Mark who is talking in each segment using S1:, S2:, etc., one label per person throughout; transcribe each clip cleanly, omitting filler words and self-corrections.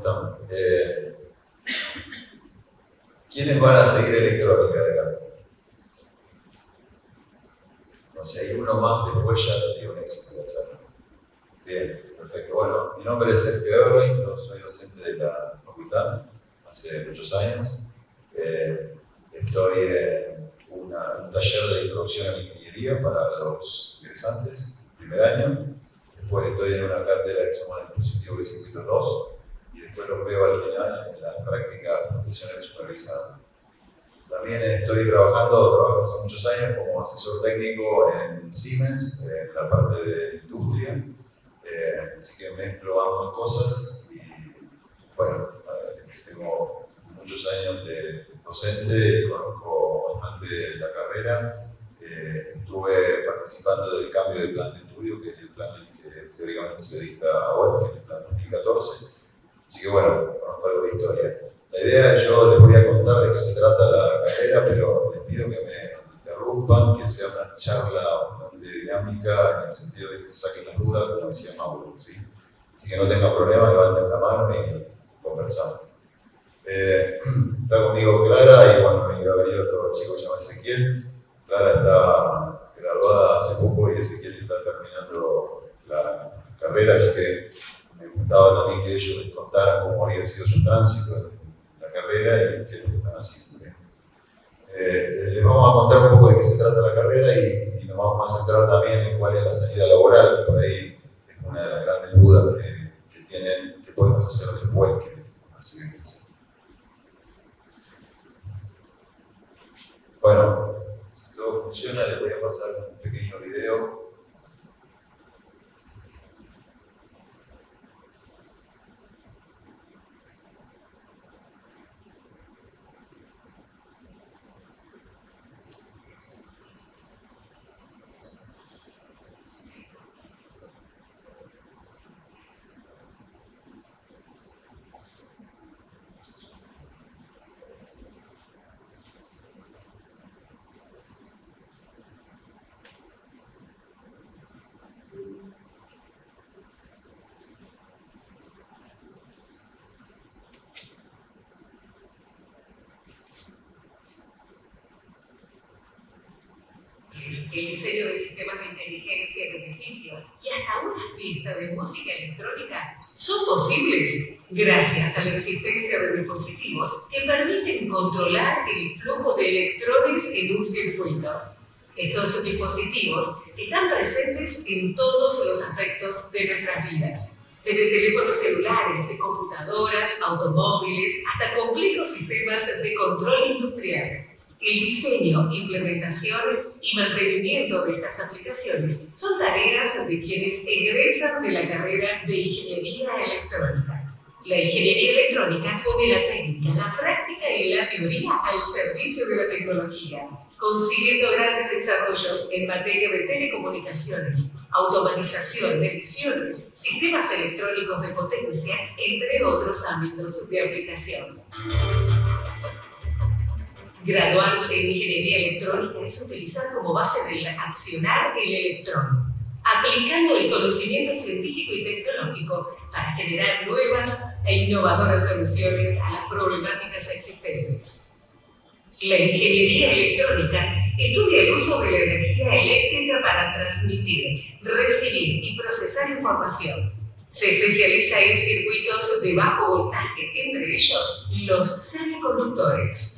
S1: están? ¿Quiénes van a seguir electrónica de acá? No sé, hay uno más, después ya sería un éxito la charla. Bien, perfecto. Bueno, mi nombre es Sergio Eberlein, yo soy docente de la facultad hace muchos años. Estoy en un taller de introducción a la ingeniería para los ingresantes, primer año. Después estoy en una cátedra que se llama Dispositivos y Circuitos 2. Y después los veo al final en las prácticas profesionales supervisadas. También trabajo hace muchos años como asesor técnico en Siemens, en la parte de industria. Así que mezclo ambas cosas y bueno, tengo muchos años de docente, conozco bastante la carrera. Estuve participando del cambio de plan de estudio, que es el plan que teóricamente se dicta ahora, que es el plan 2014. Así que bueno, conozco algo de historia. La idea, yo les voy a contar de qué se trata la carrera, pero les pido que me interrumpan, que sea una charla bastante dinámica, en el sentido de que se saquen las dudas, como decía Mauro, ¿sí? Así que no tengan problema, levanten la mano y conversamos. Está conmigo Clara y bueno, y va a venir otro chico que se llama Ezequiel. Clara está graduada hace poco y Ezequiel está terminando la carrera, así que me gustaba también que ellos les contaran cómo había sido su tránsito en la carrera y qué es lo que están haciendo. Les vamos a contar un poco de qué se trata la carrera y nos vamos a centrar también en cuál es la salida laboral. Por ahí es una de las grandes dudas que tienen, qué podemos hacer después que recibimos. Bueno, si todo funciona, les voy a pasar un pequeño video.
S2: El diseño de sistemas de inteligencia de edificios y hasta una fiesta de música electrónica son posibles gracias a la existencia de dispositivos que permiten controlar el flujo de electrones en un circuito. Estos dispositivos están presentes en todos los aspectos de nuestras vidas, desde teléfonos celulares, computadoras, automóviles, hasta complejos sistemas de control industrial. El diseño, implementación y mantenimiento de estas aplicaciones son tareas de quienes egresan de la carrera de Ingeniería Electrónica. La Ingeniería Electrónica pone la técnica, la práctica y la teoría al servicio de la tecnología, consiguiendo grandes desarrollos en materia de telecomunicaciones, automatización de emisiones, sistemas electrónicos de potencia, entre otros ámbitos de aplicación. Graduarse en Ingeniería Electrónica es utilizar como base del accionar el electrón, aplicando el conocimiento científico y tecnológico para generar nuevas e innovadoras soluciones a las problemáticas existentes. La ingeniería electrónica estudia el uso de la energía eléctrica para transmitir, recibir y procesar información. Se especializa en circuitos de bajo voltaje, entre ellos los semiconductores.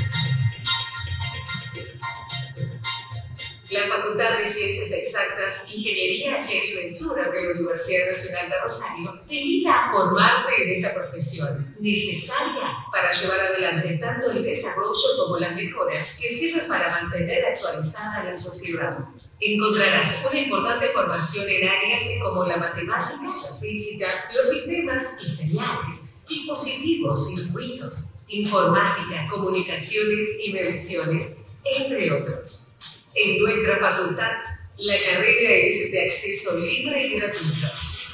S2: La Facultad de Ciencias Exactas, Ingeniería y Agrimensura de la Universidad Nacional de Rosario te invita a formarte en esta profesión, necesaria para llevar adelante tanto el desarrollo como las mejoras que sirven para mantener actualizada la sociedad. Encontrarás una importante formación en áreas como la matemática, la física, los sistemas y señales, dispositivos, circuitos, informática, comunicaciones y mediciones, entre otros. En nuestra facultad, la carrera es de acceso libre y gratuito.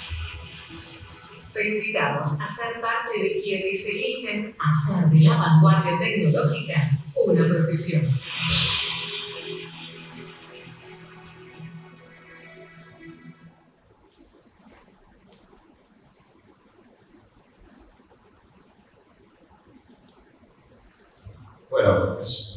S2: Te invitamos a ser parte de quienes eligen hacer de la vanguardia tecnológica una profesión.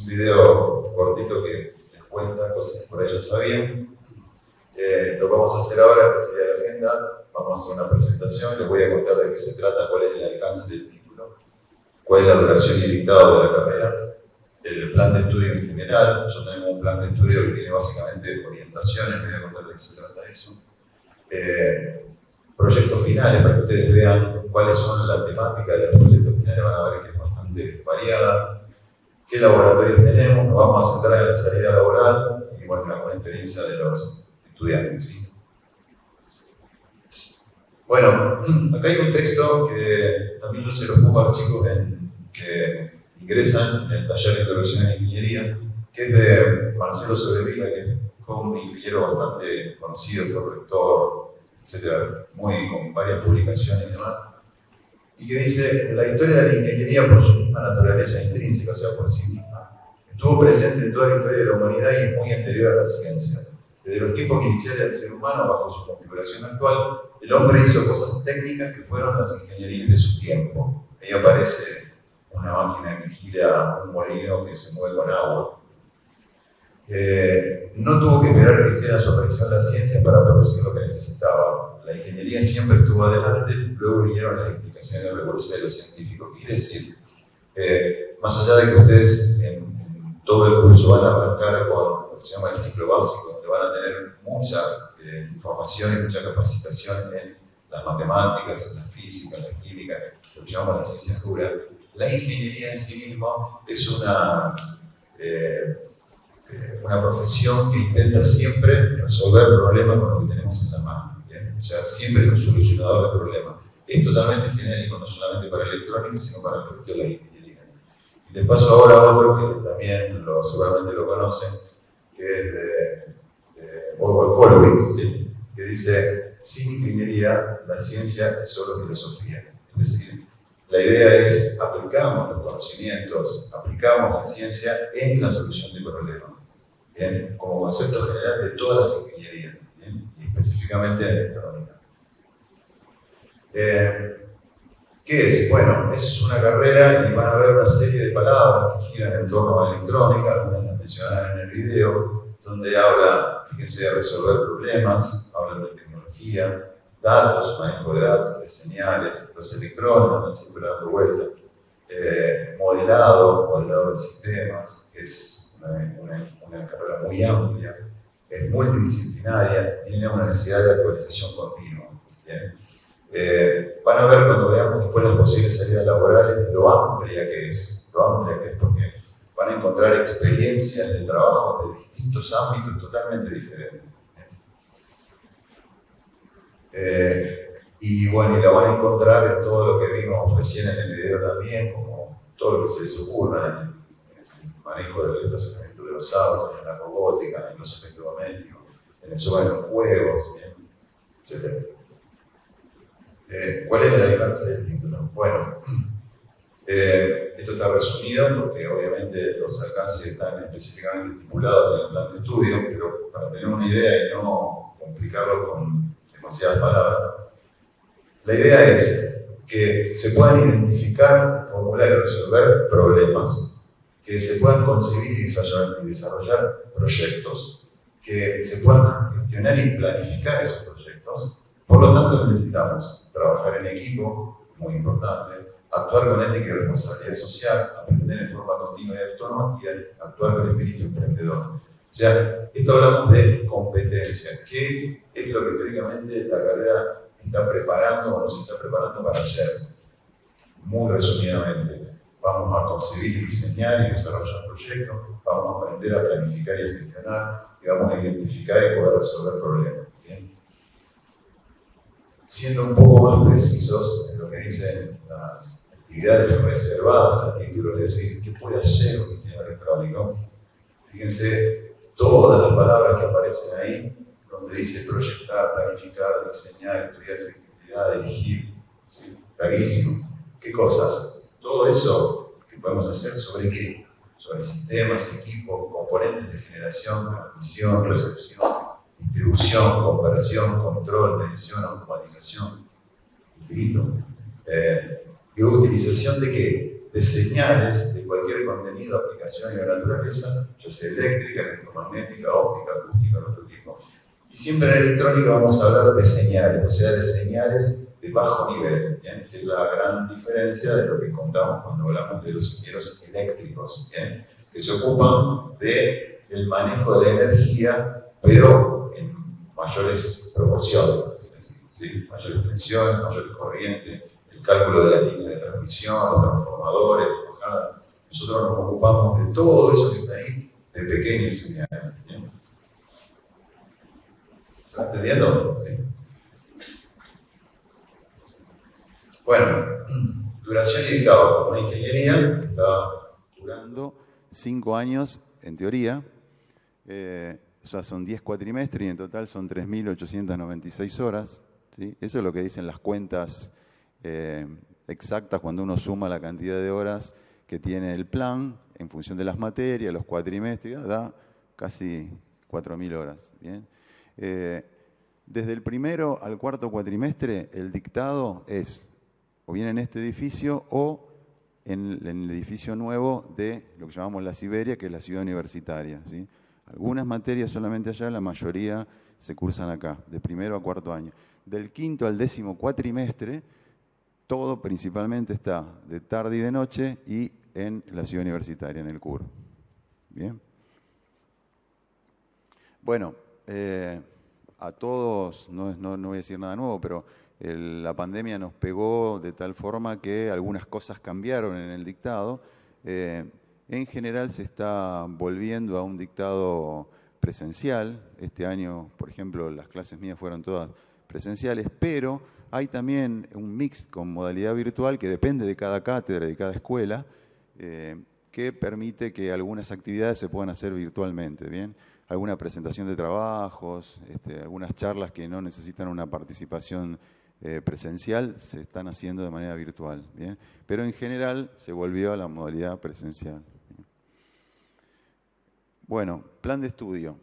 S1: un video cortito que les cuenta cosas que por ahí ya sabían. Lo que vamos a hacer ahora, que sería la agenda, vamos a hacer una presentación, les voy a contar de qué se trata, cuál es el alcance del título, cuál es la duración y dictado de la carrera, el plan de estudio en general. Nosotros tenemos un plan de estudio que tiene básicamente orientaciones, les voy a contar de qué se trata eso. Proyectos finales, para que ustedes vean cuáles son las temáticas de los proyectos finales, van a ver que es bastante variada. ¿Qué laboratorios tenemos? Nos vamos a centrar en la salida laboral y bueno, la buena experiencia de los estudiantes, ¿sí? Bueno, acá hay un texto que también yo se los pongo a los chicos que ingresan en el taller de introducción en ingeniería, que es de Marcelo Sobrevila, que fue un ingeniero bastante conocido, fue rector, etcétera, con varias publicaciones y demás, y que dice: la historia de la ingeniería por su misma naturaleza intrínseca, o sea, por sí misma, estuvo presente en toda la historia de la humanidad y es muy anterior a la ciencia. Desde los tiempos iniciales del ser humano, bajo su configuración actual, el hombre hizo cosas técnicas que fueron las ingenierías de su tiempo. Ahí aparece una máquina que gira, un molino que se mueve con agua. No tuvo que esperar que hiciera su aparición la ciencia para producir lo que necesitaba. La ingeniería siempre estuvo adelante, luego vinieron las explicaciones rigurosas de los científicos. Quiere decir, más allá de que ustedes en todo el curso van a arrancar con lo que se llama el ciclo básico, donde van a tener mucha información y mucha capacitación en las matemáticas, en la física, en la química, lo que llamamos la ciencia dura, la ingeniería en sí misma es una profesión que intenta siempre resolver problemas con lo que tenemos en la mano, ¿bien? O sea, siempre es un solucionador de problemas. Es totalmente genérico, no solamente para electrónica, sino para el resto de la ingeniería. Y les paso ahora a otro que también seguramente lo conocen, que es de Orwell Horowitz, ¿sí? Que dice: sin ingeniería, la ciencia es solo filosofía. Es decir, la idea es aplicamos los conocimientos, aplicamos la ciencia en la solución de problemas, ¿bien? Como concepto general de todas las ingenierías, ¿bien? Y específicamente en electrónica. ¿Qué es? Bueno, es una carrera y van a ver una serie de palabras que giran en torno a la electrónica, algunas las mencionan en el video, donde habla, fíjense, de resolver problemas, hablan de tecnología, datos, manejo de datos, de señales, los electrones andan siempre dando vueltas, modelado de sistemas, es una carrera muy amplia, es multidisciplinaria, tiene una necesidad de actualización continua, ¿bien? Van a ver cuando veamos después las posibles salidas laborales lo amplia que es, porque van a encontrar experiencias de trabajo de distintos ámbitos totalmente diferentes. Y bueno, y la van a encontrar en todo lo que vimos recién en el video también, como todo lo que se les ocurra en el manejo del estacionamiento de los autos, en la robótica, en los electrodomésticos, en el software de los juegos, etc. ¿Cuál es el alcance del título? Bueno, esto está resumido porque obviamente los alcances están específicamente estipulados en el plan de estudio, pero para tener una idea y no complicarlo con demasiadas palabras, la idea es que se puedan identificar, formular y resolver problemas, que se puedan concebir y desarrollar proyectos, que se puedan gestionar y planificar esos proyectos. Por lo tanto, necesitamos trabajar en equipo, muy importante, actuar con ética y responsabilidad social, aprender en forma continua y autónoma y actuar con espíritu emprendedor. O sea, esto hablamos de competencia. ¿Qué es lo que teóricamente la carrera está preparando o nos está preparando para hacer? Muy resumidamente, vamos a concebir y diseñar y desarrollar proyectos, vamos a aprender a planificar y a gestionar, y vamos a identificar y poder resolver problemas. ¿Bien? Siendo un poco más precisos en lo que dicen las actividades reservadas al título, es decir, ¿qué puede hacer un ingeniero electrónico? Fíjense todas las palabras que aparecen ahí, donde dice proyectar, planificar, diseñar, estudiar efectividad, dirigir, ¿sí? Clarísimo. ¿Qué cosas? Todo eso que podemos hacer, ¿sobre qué? Sobre sistemas, equipos, componentes de generación, transmisión, recepción, distribución, conversión, control, medición, automatización, infinito. ¿Y utilización de qué? de señales de cualquier contenido, aplicación y naturaleza, ya sea eléctrica, electromagnética, óptica, acústica, de otro tipo. Y siempre en electrónica vamos a hablar de señales, o sea, de señales de bajo nivel, ¿bien? Que es la gran diferencia de lo que contamos cuando hablamos de los ingenieros eléctricos, ¿bien? Que se ocupan del manejo de la energía, pero en mayores proporciones, ¿sí? Mayores tensiones, mayores corrientes, el cálculo de las líneas de transmisión, los transformadores, las bajadas. Nosotros nos ocupamos de todo eso que está ahí, de pequeñas señales, ¿bien? ¿Se va entendiendo? ¿Sí? Bueno, duración y dictado. Una ingeniería está durando
S3: 5 años, en teoría. O sea, son 10 cuatrimestres y en total son 3.896 horas. ¿Sí? Eso es lo que dicen las cuentas exactas cuando uno suma la cantidad de horas que tiene el plan en función de las materias, los cuatrimestres, da casi 4.000 horas. ¿Bien? Desde el primero al cuarto cuatrimestre, el dictado es o bien en este edificio o en el edificio nuevo de lo que llamamos la Siberia, que es la ciudad universitaria. ¿Sí? Algunas materias solamente allá, la mayoría se cursan acá, de primero a cuarto año. Del quinto al 10º cuatrimestre, todo principalmente está de tarde y de noche y en la ciudad universitaria, en el CUR. ¿Bien? Bueno, a todos, no voy a decir nada nuevo, pero la pandemia nos pegó de tal forma que algunas cosas cambiaron en el dictado. En general se está volviendo a un dictado presencial. Este año, por ejemplo, las clases mías fueron todas presenciales, pero hay también un mix con modalidad virtual que depende de cada cátedra, de cada escuela, que permite que algunas actividades se puedan hacer virtualmente, ¿bien? Alguna presentación de trabajos, algunas charlas que no necesitan una participación presencial se están haciendo de manera virtual, ¿bien? Pero en general se volvió a la modalidad presencial. ¿Bien? Bueno, plan de estudio.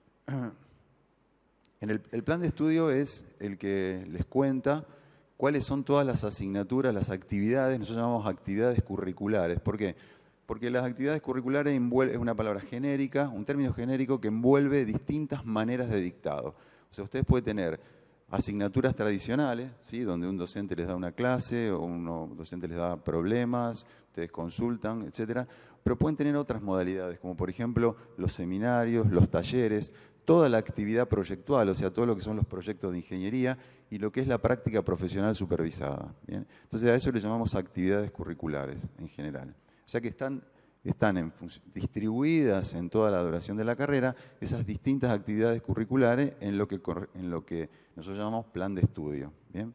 S3: El plan de estudio es el que les cuenta cuáles son todas las asignaturas, las actividades, nosotros llamamos actividades curriculares. ¿Por qué? Porque las actividades curriculares es una palabra genérica, un término genérico que envuelve distintas maneras de dictado. O sea, ustedes pueden tener asignaturas tradicionales, ¿sí? Donde un docente les da una clase o un docente les da problemas, ustedes consultan, etc. Pero pueden tener otras modalidades, como por ejemplo los seminarios, los talleres, toda la actividad proyectual, o sea, todo lo que son los proyectos de ingeniería y lo que es la práctica profesional supervisada. ¿Bien? Entonces a eso le llamamos actividades curriculares en general. O sea que están distribuidas en toda la duración de la carrera esas distintas actividades curriculares en lo que nosotros llamamos plan de estudio. ¿Bien?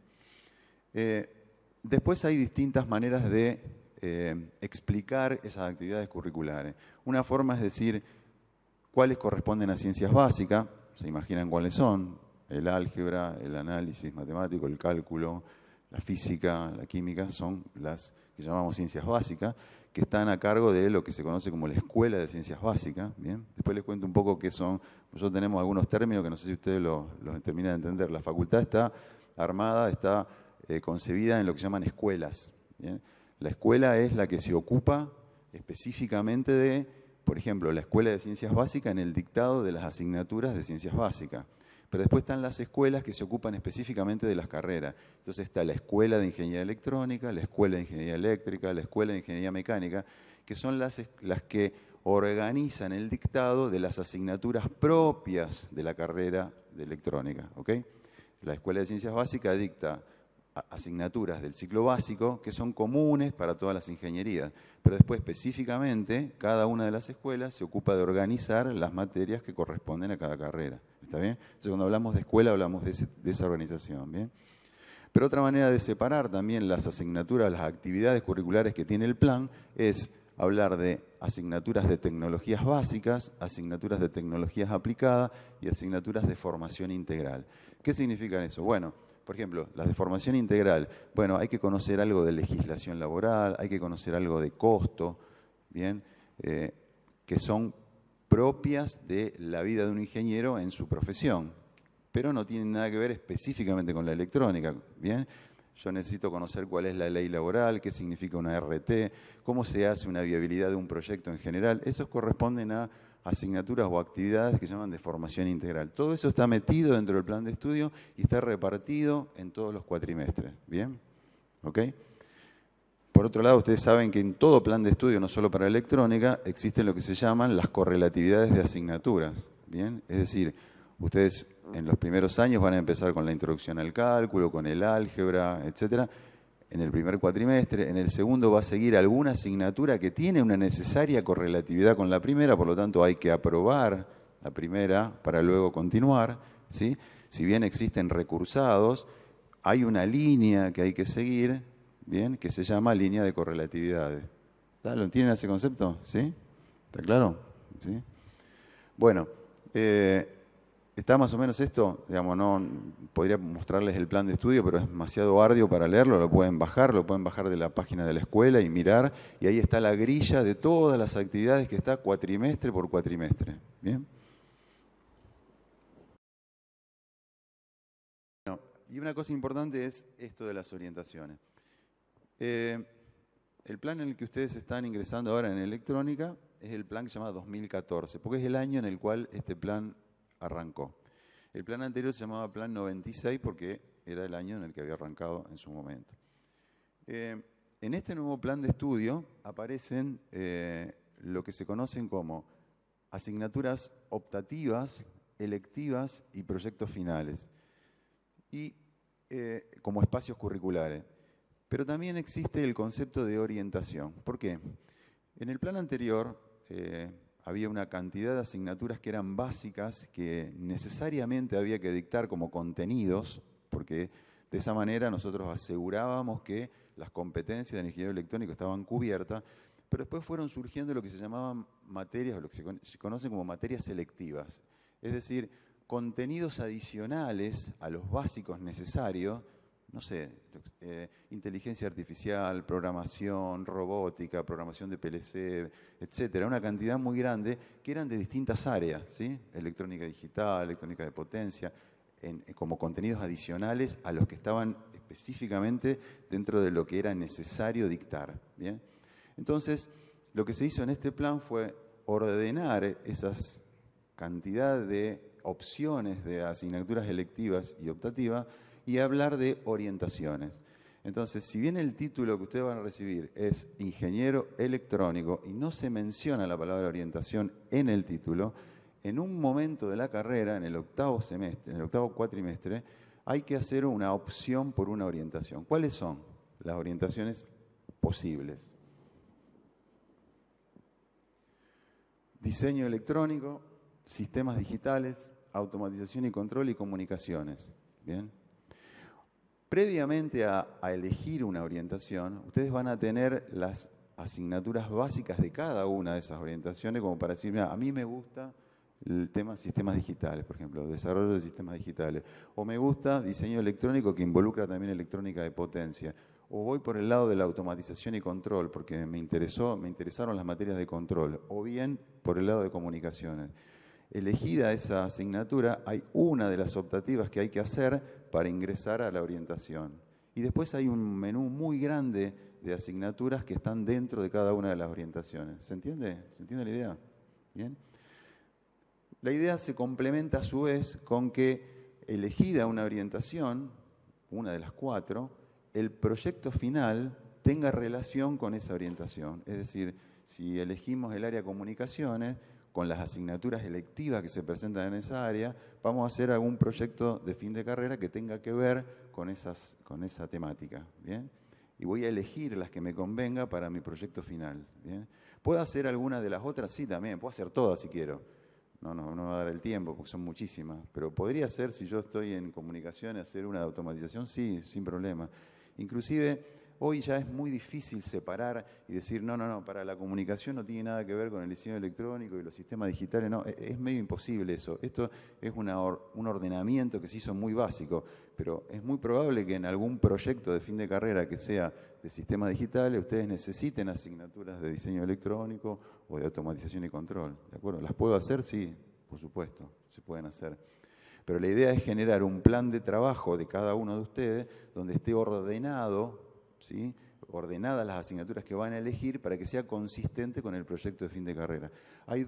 S3: Después hay distintas maneras de explicar esas actividades curriculares. Una forma es decir cuáles corresponden a ciencias básicas, se imaginan cuáles son, el álgebra, el análisis matemático, el cálculo, la física, la química, son las que llamamos ciencias básicas, que están a cargo de lo que se conoce como la Escuela de Ciencias Básicas. ¿Bien? Después les cuento un poco qué son. Nosotros tenemos algunos términos que no sé si ustedes los terminan de entender. La facultad está armada, está concebida en lo que se llaman escuelas. ¿Bien? La escuela es la que se ocupa específicamente de, por ejemplo, la Escuela de Ciencias Básicas en el dictado de las asignaturas de Ciencias Básicas. Pero después están las escuelas que se ocupan específicamente de las carreras. Entonces está la Escuela de Ingeniería Electrónica, la Escuela de Ingeniería Eléctrica, la Escuela de Ingeniería Mecánica, que son las que organizan el dictado de las asignaturas propias de la carrera de electrónica. ¿Okay? La Escuela de Ciencias Básicas dicta asignaturas del ciclo básico que son comunes para todas las ingenierías, pero después específicamente cada una de las escuelas se ocupa de organizar las materias que corresponden a cada carrera. ¿Está bien? Entonces cuando hablamos de escuela hablamos de esa organización. ¿Bien? Pero otra manera de separar también las asignaturas, las actividades curriculares que tiene el plan es hablar de asignaturas de tecnologías básicas, asignaturas de tecnologías aplicadas y asignaturas de formación integral. ¿Qué significa eso? Bueno, por ejemplo, las de formación integral, bueno, hay que conocer algo de legislación laboral, hay que conocer algo de costo, ¿bien? Que son propias de la vida de un ingeniero en su profesión, pero no tienen nada que ver específicamente con la electrónica, ¿bien? yo necesito conocer cuál es la ley laboral, qué significa una RT, cómo se hace una viabilidad de un proyecto en general. Esos corresponden a asignaturas o actividades que se llaman de formación integral. Todo eso está metido dentro del plan de estudio y está repartido en todos los cuatrimestres. ¿Bien? ¿Ok? Por otro lado, ustedes saben que en todo plan de estudio, no solo para electrónica, existen lo que se llaman las correlatividades de asignaturas. ¿Bien? Es decir, ustedes en los primeros años van a empezar con la introducción al cálculo, con el álgebra, etcétera. En el primer cuatrimestre, en el segundo va a seguir alguna asignatura que tiene una necesaria correlatividad con la primera, por lo tanto hay que aprobar la primera para luego continuar, ¿sí? Si bien existen recursados, hay una línea que hay que seguir, ¿bien? Que se llama línea de correlatividades. ¿Lo entienden ese concepto? ¿Sí? ¿Está claro? ¿Sí? Bueno, está más o menos esto, digamos, no podría mostrarles el plan de estudio, pero es demasiado arduo para leerlo, lo pueden bajar de la página de la escuela y mirar, y ahí está la grilla de todas las actividades que está cuatrimestre por cuatrimestre. ¿Bien? Bueno, y una cosa importante es esto de las orientaciones. El plan en el que ustedes están ingresando ahora en electrónica es el plan que se llama 2014, porque es el año en el cual este plan arrancó. El plan anterior se llamaba Plan 96 porque era el año en el que había arrancado en su momento. En este nuevo plan de estudio aparecen lo que se conocen como asignaturas optativas, electivas y proyectos finales, y como espacios curriculares. Pero también existe el concepto de orientación. ¿Por qué? En el plan anterior había una cantidad de asignaturas que eran básicas, que necesariamente había que dictar como contenidos, porque de esa manera nosotros asegurábamos que las competencias del ingeniero electrónico estaban cubiertas, pero después fueron surgiendo lo que se llamaban materias, o lo que se conocen como materias selectivas, es decir, contenidos adicionales a los básicos necesarios, no sé, inteligencia artificial, programación, robótica, programación de PLC, etcétera, una cantidad muy grande que eran de distintas áreas, ¿sí? Electrónica digital, electrónica de potencia, como contenidos adicionales a los que estaban específicamente dentro de lo que era necesario dictar, ¿bien? Entonces, lo que se hizo en este plan fue ordenar esas cantidad de opciones de asignaturas electivas y optativas y hablar de orientaciones. Entonces, si bien el título que ustedes van a recibir es ingeniero electrónico y no se menciona la palabra orientación en el título, en un momento de la carrera, en el octavo cuatrimestre, hay que hacer una opción por una orientación. ¿Cuáles son las orientaciones posibles? Diseño electrónico, sistemas digitales, automatización y control y comunicaciones. ¿Bien? Previamente a elegir una orientación, ustedes van a tener las asignaturas básicas de cada una de esas orientaciones, como para decir, mira, a mí me gusta el tema sistemas digitales, por ejemplo, desarrollo de sistemas digitales, o me gusta diseño electrónico que involucra también electrónica de potencia, o voy por el lado de la automatización y control, porque me interesaron las materias de control, o bien por el lado de comunicaciones. Elegida esa asignatura, hay una de las optativas que hay que hacer para ingresar a la orientación. Y después hay un menú muy grande de asignaturas que están dentro de cada una de las orientaciones. ¿Se entiende? ¿Se entiende la idea? ¿Bien? La idea se complementa a su vez con que, elegida una orientación, una de las 4, el proyecto final tenga relación con esa orientación. Es decir, si elegimos el área de comunicaciones, con las asignaturas electivas que se presentan en esa área, vamos a hacer algún proyecto de fin de carrera que tenga que ver con esa temática, ¿bien? Y voy a elegir las que me convenga para mi proyecto final, ¿bien? ¿Puedo hacer alguna de las otras? Sí, también, puedo hacer todas si quiero. No me va a dar el tiempo porque son muchísimas, pero podría ser, si yo estoy en comunicación, hacer una automatización, sí, sin problema. Inclusive, hoy ya es muy difícil separar y decir, no, para la comunicación no tiene nada que ver con el diseño electrónico y los sistemas digitales, no, es medio imposible eso. Esto es un ordenamiento que se hizo muy básico, pero es muy probable que en algún proyecto de fin de carrera que sea de sistemas digitales, ustedes necesiten asignaturas de diseño electrónico o de automatización y control, ¿de acuerdo? ¿Las puedo hacer? Sí, por supuesto, se pueden hacer. Pero la idea es generar un plan de trabajo de cada uno de ustedes donde esté ordenado, ¿sí? Ordenadas las asignaturas que van a elegir para que sea consistente con el proyecto de fin de carrera. Hay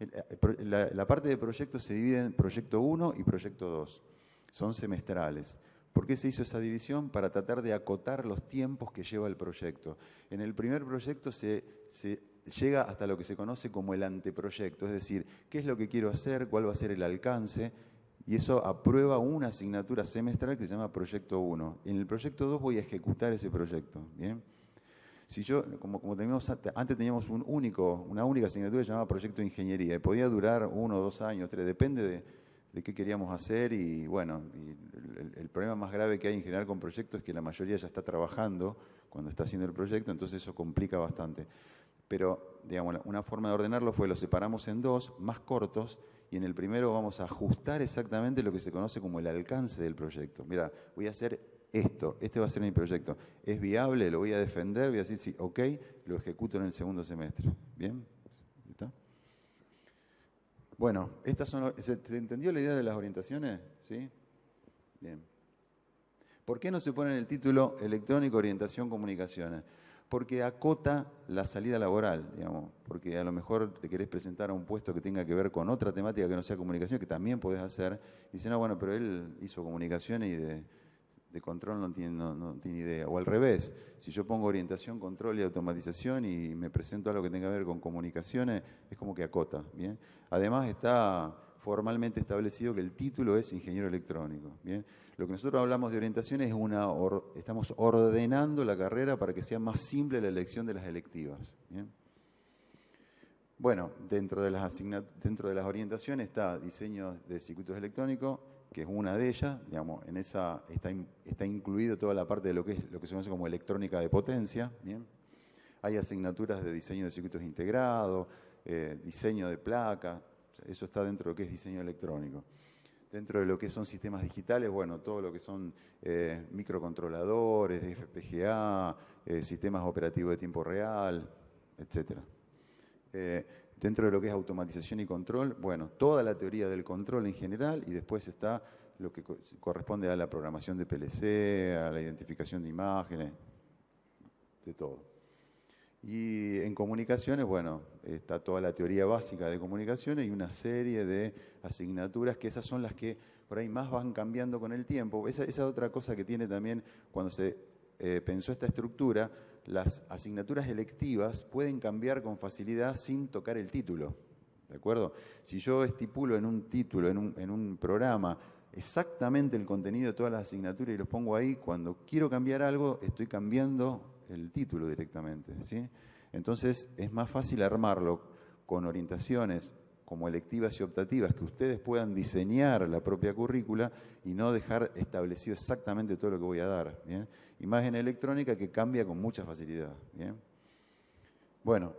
S3: la parte de proyecto se divide en proyecto 1 y proyecto 2. Son semestrales. ¿Por qué se hizo esa división? Para tratar de acotar los tiempos que lleva el proyecto. En el primer proyecto se llega hasta lo que se conoce como el anteproyecto, es decir, qué es lo que quiero hacer, cuál va a ser el alcance, y eso aprueba una asignatura semestral que se llama proyecto 1. En el proyecto 2 voy a ejecutar ese proyecto, ¿bien? Si yo, como teníamos, antes teníamos una única asignatura que se llamaba proyecto de ingeniería, y podía durar 1, 2 años, 3, depende de qué queríamos hacer, y bueno, el problema más grave que hay en general con proyectos es que la mayoría ya está trabajando cuando está haciendo el proyecto, entonces eso complica bastante. Pero, digamos, una forma de ordenarlo fue, lo separamos en 2, más cortos, y en el primero vamos a ajustar exactamente lo que se conoce como el alcance del proyecto. Mira, voy a hacer esto, este va a ser mi proyecto. ¿Es viable? ¿Lo voy a defender? Voy a decir sí, ok, lo ejecuto en el segundo semestre. ¿Bien? ¿Está? Bueno, ¿se entendió la idea de las orientaciones? ¿Sí? Bien. ¿Por qué no se pone en el título Electrónica, Orientación, Comunicaciones? Porque acota la salida laboral, digamos, porque a lo mejor te querés presentar a un puesto que tenga que ver con otra temática que no sea comunicación, que también podés hacer, y dicen, no, bueno, pero él hizo comunicaciones y de control no tiene idea. O al revés, si yo pongo orientación, control y automatización y me presento a algo que tenga que ver con comunicaciones, es como que acota, ¿bien? Además está formalmente establecido que el título es ingeniero electrónico, ¿bien? Lo que nosotros hablamos de orientación es estamos ordenando la carrera para que sea más simple la elección de las electivas, ¿bien? Bueno, dentro de las orientaciones está diseño de circuitos electrónicos, que es una de ellas, digamos, en esa está incluido toda la parte de lo que se conoce como electrónica de potencia, ¿bien? Hay asignaturas de diseño de circuitos integrados, diseño de placas, eso está dentro de lo que es diseño electrónico. Dentro de lo que son sistemas digitales, bueno, todo lo que son microcontroladores, FPGA, sistemas operativos de tiempo real, etc. Dentro de lo que es automatización y control, bueno, toda la teoría del control en general, y después está lo que corresponde a la programación de PLC, a la identificación de imágenes, de todo. Y en comunicaciones, bueno, está toda la teoría básica de comunicaciones y una serie de asignaturas que esas son las que por ahí más van cambiando con el tiempo. Esa otra cosa que tiene también cuando se pensó esta estructura, las asignaturas electivas pueden cambiar con facilidad sin tocar el título, ¿de acuerdo? Si yo estipulo en un título, en un programa, exactamente el contenido de todas las asignaturas y los pongo ahí, cuando quiero cambiar algo, estoy cambiando el título directamente, ¿sí? Entonces es más fácil armarlo con orientaciones como electivas y optativas, que ustedes puedan diseñar la propia currícula y no dejar establecido exactamente todo lo que voy a dar, ¿bien? Imagen electrónica que cambia con mucha facilidad, ¿bien? Bueno,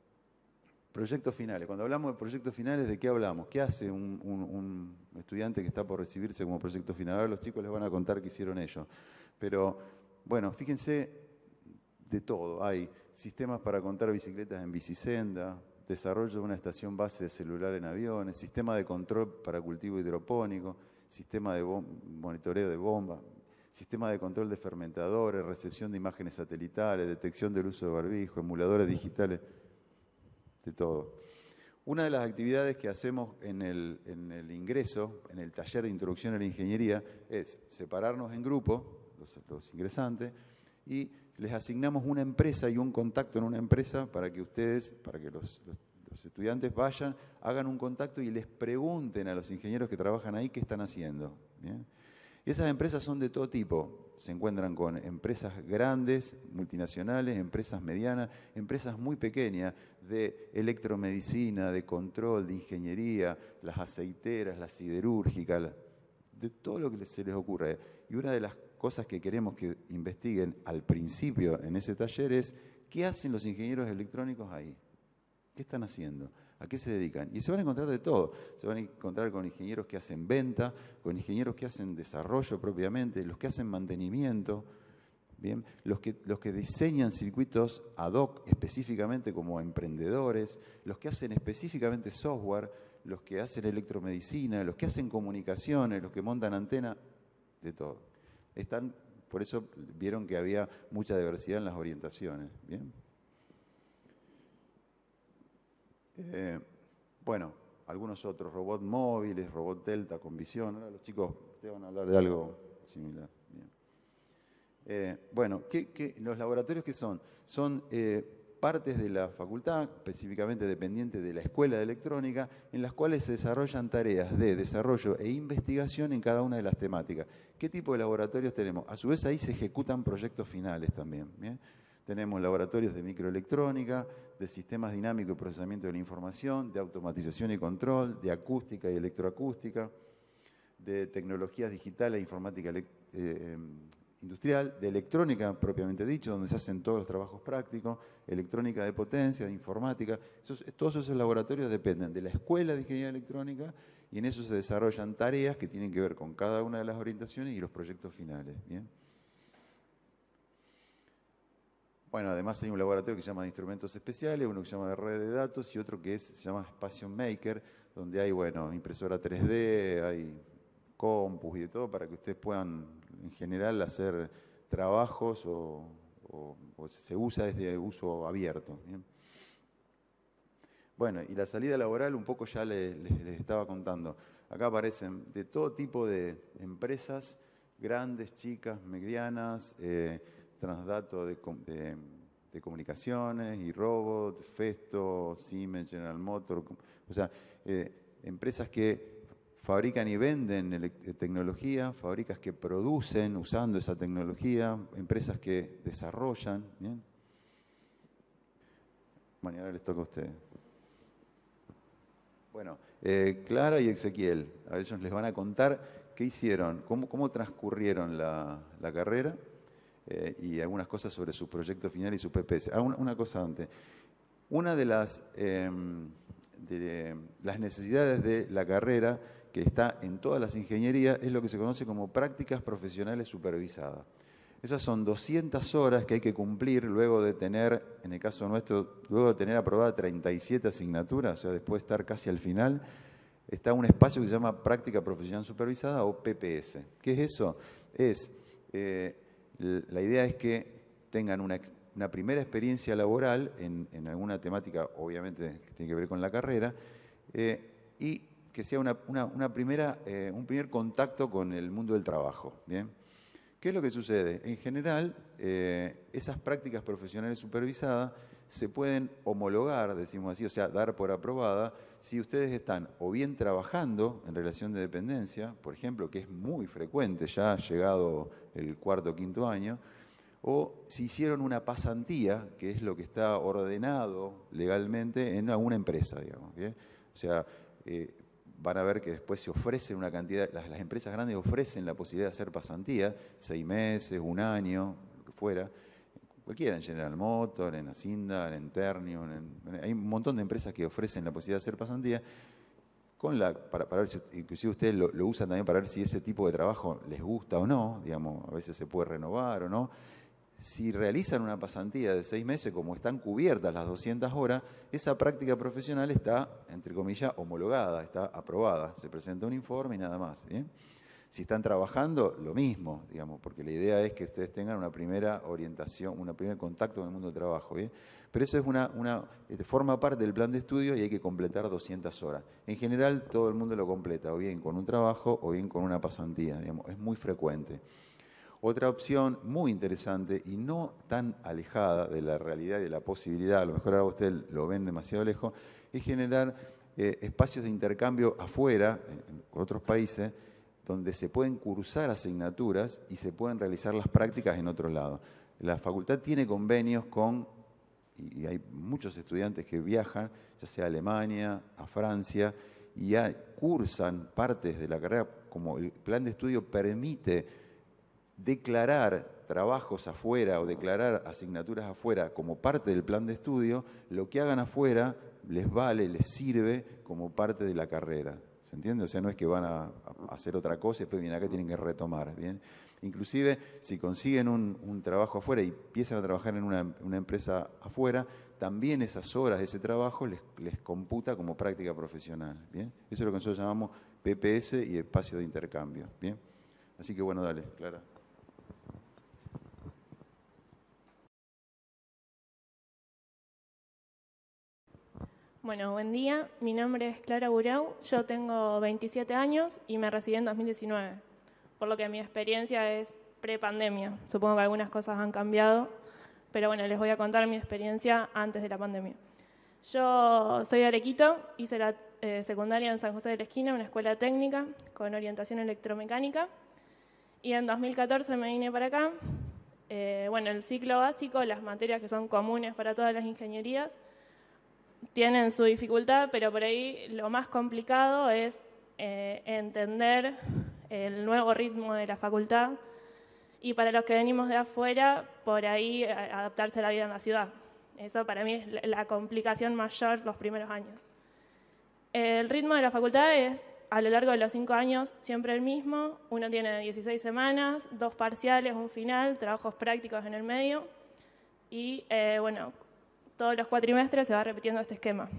S3: proyectos finales. Cuando hablamos de proyectos finales, ¿de qué hablamos? ¿Qué hace un estudiante que está por recibirse como proyecto final? Ahora los chicos les van a contar qué hicieron ellos. Pero, bueno, fíjense de todo. Hay sistemas para contar bicicletas en bicisenda, desarrollo de una estación base de celular en aviones, sistema de control para cultivo hidropónico, sistema de monitoreo de bombas, sistema de control de fermentadores, recepción de imágenes satelitales, detección del uso de barbijo, emuladores digitales, de todo. Una de las actividades que hacemos en el ingreso, en el taller de introducción a la ingeniería, es separarnos en grupos, los ingresantes, y les asignamos una empresa y un contacto en una empresa para que los estudiantes vayan, hagan un contacto y les pregunten a los ingenieros que trabajan ahí qué están haciendo, ¿bien? Y esas empresas son de todo tipo. Se encuentran con empresas grandes, multinacionales, empresas medianas, empresas muy pequeñas de electromedicina, de control, de ingeniería, las aceiteras, las siderúrgicas, de todo lo que se les ocurre. Y una de las cosas que queremos que investiguen al principio en ese taller es ¿qué hacen los ingenieros electrónicos ahí? ¿Qué están haciendo? ¿A qué se dedican? Y se van a encontrar de todo. Se van a encontrar con ingenieros que hacen venta, con ingenieros que hacen desarrollo propiamente, los que hacen mantenimiento, ¿bien? Los que diseñan circuitos ad hoc específicamente como emprendedores, los que hacen específicamente software, los que hacen electromedicina, los que hacen comunicaciones, los que montan antenas, de todo. Por eso vieron que había mucha diversidad en las orientaciones. ¿Bien? Bueno, algunos otros, robot móviles, robot delta con visión. Ahora los chicos te van a hablar de algo similar. Bien. Bueno, los laboratorios que son? Son partes de la facultad, específicamente dependientes de la Escuela de Electrónica, en las cuales se desarrollan tareas de desarrollo e investigación en cada una de las temáticas. ¿Qué tipo de laboratorios tenemos? A su vez ahí se ejecutan proyectos finales también. ¿Bien? Tenemos laboratorios de microelectrónica, de sistemas dinámicos y procesamiento de la información, de automatización y control, de acústica y electroacústica, de tecnologías digitales e informática industrial, de electrónica propiamente dicho, donde se hacen todos los trabajos prácticos, electrónica de potencia, de informática. Todos esos laboratorios dependen de la Escuela de Ingeniería Electrónica y en eso se desarrollan tareas que tienen que ver con cada una de las orientaciones y los proyectos finales. ¿Bien? Bueno, además hay un laboratorio que se llama de instrumentos especiales, uno que se llama de red de datos y otro que se llama Spatium Maker, donde hay, bueno, impresora 3D, hay compus y de todo para que ustedes puedan, en general, hacer trabajos o se usa desde uso abierto. ¿Bien? Bueno, y la salida laboral un poco ya les estaba contando. Acá aparecen de todo tipo de empresas, grandes, chicas, medianas, Transdato de comunicaciones y Robot, Festo, Siemens, General Motors, o sea, empresas que fabrican y venden tecnología, fábricas que producen usando esa tecnología, empresas que desarrollan. ¿Bien? Bueno, ahora les toca a ustedes. Bueno, Clara y Ezequiel, a ellos les van a contar qué hicieron, cómo transcurrieron la carrera. Y algunas cosas sobre su proyecto final y su PPS. Una cosa antes. Una de las necesidades de la carrera que está en todas las ingenierías es lo que se conoce como prácticas profesionales supervisadas. Esas son 200 horas que hay que cumplir luego de tener, en el caso nuestro, luego de tener aprobada 37 asignaturas, o sea, después de estar casi al final, está un espacio que se llama práctica profesional supervisada o PPS. ¿Qué es eso? La idea es que tengan una primera experiencia laboral en alguna temática, obviamente, que tiene que ver con la carrera, y que sea un primer contacto con el mundo del trabajo. ¿Bien? ¿Qué es lo que sucede? En general, esas prácticas profesionales supervisadas se pueden homologar, decimos así, o sea, dar por aprobada, si ustedes están o bien trabajando en relación de dependencia, por ejemplo, que es muy frecuente, ya ha llegado el 4º o 5º año, o si hicieron una pasantía, que es lo que está ordenado legalmente en alguna empresa, digamos. ¿Bien? O sea, van a ver que después se ofrece una cantidad, las empresas grandes ofrecen la posibilidad de hacer pasantía, 6 meses, 1 año, lo que fuera. Cualquiera, en General Motors, en Hacienda, en Ternium, hay un montón de empresas que ofrecen la posibilidad de hacer pasantía, para ver si, inclusive ustedes lo usan también para ver si ese tipo de trabajo les gusta o no, digamos, a veces se puede renovar o no. Si realizan una pasantía de 6 meses, como están cubiertas las 200 horas, esa práctica profesional está, entre comillas, homologada, está aprobada, se presenta un informe y nada más. ¿Bien? Si están trabajando, lo mismo, digamos, porque la idea es que ustedes tengan una primera orientación, un primer contacto con el mundo del trabajo. ¿Bien? Pero eso es forma parte del plan de estudio y hay que completar 200 horas. En general, todo el mundo lo completa, o bien con un trabajo o bien con una pasantía, digamos, es muy frecuente. Otra opción muy interesante y no tan alejada de la realidad y de la posibilidad, a lo mejor ahora ustedes lo ven demasiado lejos, es generar espacios de intercambio afuera, con otros países, donde se pueden cursar asignaturas y se pueden realizar las prácticas en otro lado. La facultad tiene convenios y hay muchos estudiantes que viajan, ya sea a Alemania, a Francia, y cursan partes de la carrera, como el plan de estudio permite declarar trabajos afuera o declarar asignaturas afuera como parte del plan de estudio, lo que hagan afuera les vale, les sirve como parte de la carrera. ¿Se entiende? O sea, no es que van a hacer otra cosa y después vienen acá y tienen que retomar. ¿Bien? Inclusive, si consiguen un trabajo afuera y empiezan a trabajar en una empresa afuera, también esas horas de ese trabajo les computa como práctica profesional. ¿Bien? Eso es lo que nosotros llamamos PPS y espacio de intercambio. ¿Bien? Así que bueno, dale, Clara.
S4: Bueno, buen día. Mi nombre es Clara Burau. Yo tengo 27 años y me recibí en 2019, por lo que mi experiencia es pre-pandemia. Supongo que algunas cosas han cambiado, pero bueno, les voy a contar mi experiencia antes de la pandemia. Yo soy de Arequito, hice la secundaria en San José de la Esquina, una escuela técnica con orientación electromecánica, y en 2014 me vine para acá. Bueno, el ciclo básico, las materias que son comunes para todas las ingenierías, tienen su dificultad, pero por ahí lo más complicado es entender el nuevo ritmo de la facultad y para los que venimos de afuera, por ahí adaptarse a la vida en la ciudad. Eso para mí es la complicación mayor los primeros años. El ritmo de la facultad es a lo largo de los 5 años siempre el mismo. Uno tiene 16 semanas, 2 parciales, un final, trabajos prácticos en el medio y bueno, todos los cuatrimestres se va repitiendo este esquema.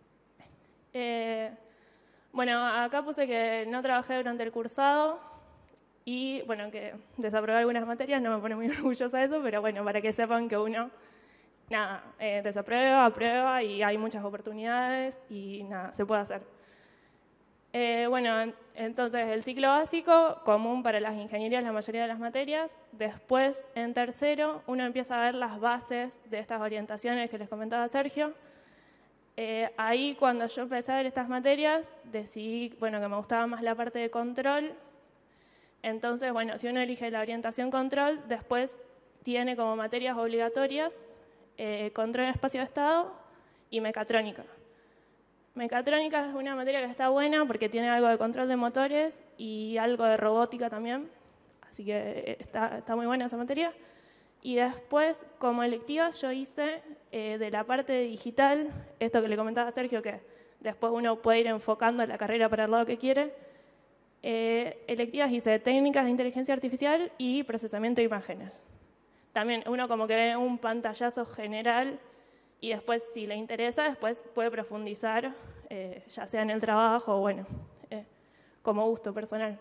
S4: Bueno, acá puse que no trabajé durante el cursado y, bueno, que desaprobé algunas materias, no me pone muy orgullosa de eso, pero bueno, para que sepan que uno, nada, desaprueba, aprueba y hay muchas oportunidades y nada, se puede hacer. Bueno, entonces el ciclo básico, común para las ingenierías, la mayoría de las materias. Después, en tercero, uno empieza a ver las bases de estas orientaciones que les comentaba Sergio. Ahí, cuando yo empecé a ver estas materias, decidí, bueno, que me gustaba más la parte de control. Entonces, bueno, si uno elige la orientación control, después tiene como materias obligatorias control en espacio de estado y mecatrónica. Mecatrónica es una materia que está buena porque tiene algo de control de motores y algo de robótica también, así que está muy buena esa materia. Y después, como electivas, yo hice de la parte digital, esto que le comentaba a Sergio, que después uno puede ir enfocando la carrera para el lado que quiere. Electivas hice técnicas de inteligencia artificial y procesamiento de imágenes. También uno como que ve un pantallazo general y después, si le interesa, después puede profundizar, ya sea en el trabajo o, bueno, como gusto personal.